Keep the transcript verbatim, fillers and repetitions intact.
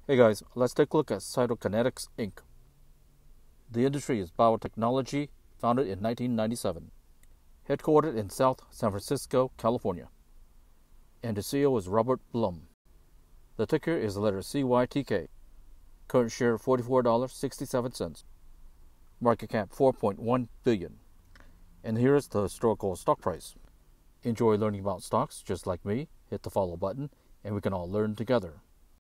Hey guys, let's take a look at Cytokinetics Incorporated. The industry is biotechnology, founded in nineteen ninety-seven, headquartered in South San Francisco, California, and the C E O is Robert Blum. The ticker is the letter C Y T K. Current share forty-four dollars and sixty-seven cents. Market cap four point one billion dollars. And here is the historical stock price. Enjoy learning about stocks just like me? Hit the follow button and we can all learn together.